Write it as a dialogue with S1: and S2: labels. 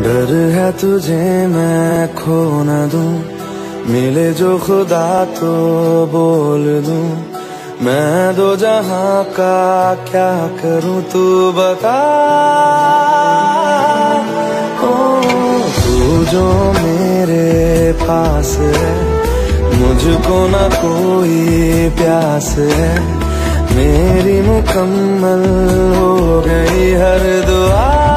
S1: डर है तुझे मैं खो न दूं, मिले जो खुदा तो बोल दूं। मैं दो जहां का क्या करूं तू बता। ओ तू जो मेरे पास है, मुझको ना कोई प्यास है। मेरी मुकम्मल हो गई हर दुआ।